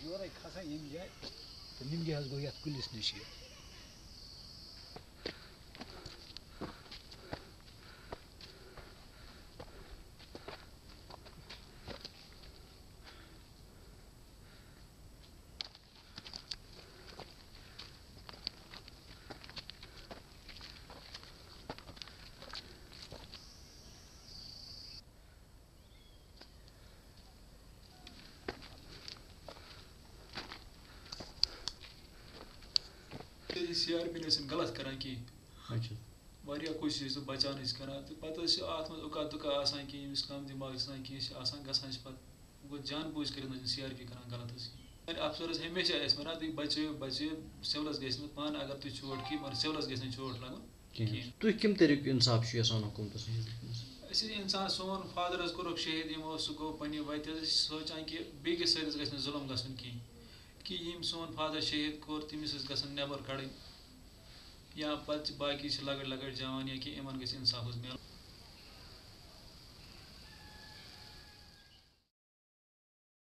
Yora khasan yem jay. तो निम्गे हस गो यात Kulish Nishi CRP ने गलत करान की वारिया कोशिश बचान करान तो पता अत मज उका दुका आसान कि कम दिमाग कि गसान पत जान बूझ कर सीआरपी करान गलत अफसर हमेशा वन तुम बचो बचो सिवलस गि पान अगर तुम चोट की मगर सिवलस गि चोट लगन तुम कम तरीक इंसाफ हुकूमत इंसान सोन फादरस कोर शहीद यमो सह गो पे वत सोचान कि बेस सरिस गि जुलम गन कि यम सोन फादर शहीद कोर तमिस गन नबर कड़ या पे बाकी लकट लकट जवान या कि इन गि इंसाफ मिल